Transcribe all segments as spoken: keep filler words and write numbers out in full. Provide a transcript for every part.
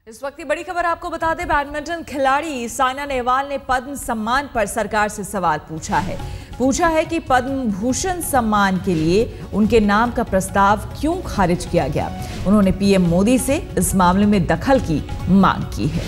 इस वक्त की बड़ी खबर आपको बता दें, बैडमिंटन खिलाड़ी साइना नेहवाल ने पद्म सम्मान पर सरकार से सवाल पूछा है पूछा है कि पद्म भूषण सम्मान के लिए उनके नाम का प्रस्ताव क्यों खारिज किया गया। उन्होंने पीएम मोदी से इस मामले में दखल की मांग की है।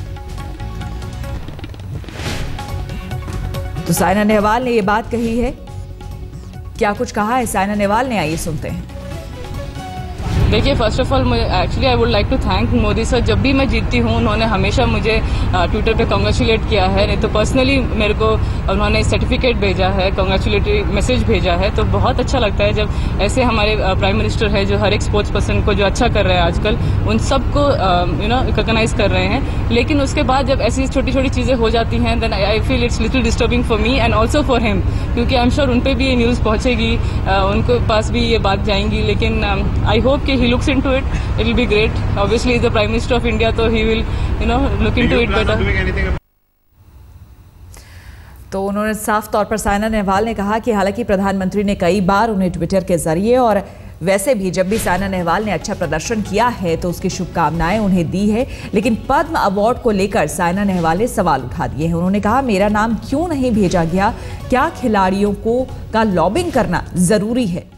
तो साइना नेहवाल ने यह बात कही है। क्या कुछ कहा है साइना नेहवाल ने, आइए सुनते हैं। देखिए, first of all actually I would like to thank Modi sir. जब भी मैं जीतती हूँ उन्होंने हमेशा मुझे ट्विटर पे कांग्रेचुलेट किया है, नहीं तो पर्सनली मेरे को उन्होंने सर्टिफिकेट भेजा है, कांग्रेचुलेटरी मैसेज भेजा है। तो बहुत अच्छा लगता है जब ऐसे हमारे प्राइम मिनिस्टर है जो हर एक स्पोर्ट्स पर्सन को जो अच्छा कर रहे हैं आजकल, उन सबको यू नो रिकॉग्नाइज कर रहे हैं। लेकिन उसके बाद जब ऐसी छोटी छोटी चीज़ें हो जाती हैं then I feel it's little disturbing for me and also for him, क्योंकि आई एम श्योर उन पर भी ये न्यूज़ पहुँचेगी, उनके पास भी ये बात जाएंगी। लेकिन आई होप कि he looks into it, it will be great. Obviously he's the Prime Minister of India, so he will, you know, look into it better. तो उन्होंने साफ तौर पर साइना नेहवाल ने कहा कि हालांकि प्रधानमंत्री ने कई बार उन्हें ट्विटर के जरिए और वैसे भी जब भी साइना नेहवाल ने अच्छा प्रदर्शन किया है तो उसकी शुभकामनाएं उन्हें दी है, लेकिन पद्म अवार्ड को लेकर साइना नेहवाल ने सवाल उठा दिए हैं। उन्होंने कहा, मेरा नाम क्यों नहीं भेजा गया? क्या खिलाड़ियों को का लॉबिंग करना जरूरी है?